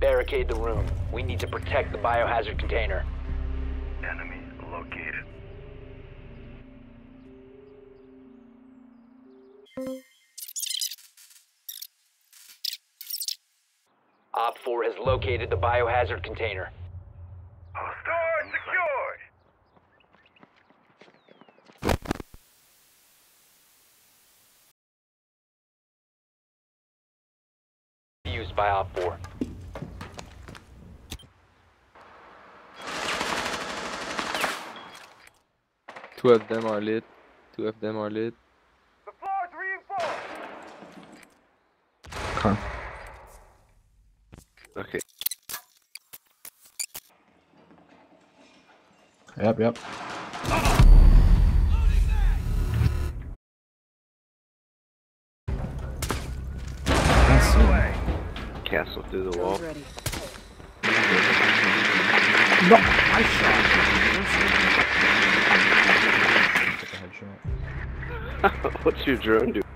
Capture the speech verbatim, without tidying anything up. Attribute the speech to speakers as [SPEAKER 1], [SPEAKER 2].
[SPEAKER 1] barricade the room. We need to protect the biohazard container.
[SPEAKER 2] Enemy located.
[SPEAKER 1] Op four has located the biohazard container.
[SPEAKER 2] Door secured.
[SPEAKER 1] Used by Op four.
[SPEAKER 3] Two of them are lit. Two of them are lit.
[SPEAKER 2] The floor is reinforced.
[SPEAKER 4] Okay.
[SPEAKER 3] Okay.
[SPEAKER 4] Yep, yep. That's
[SPEAKER 2] Away.
[SPEAKER 3] Castle through the wall.
[SPEAKER 5] Ready.
[SPEAKER 4] No, I shot. Took a headshot.
[SPEAKER 3] What's your drone do?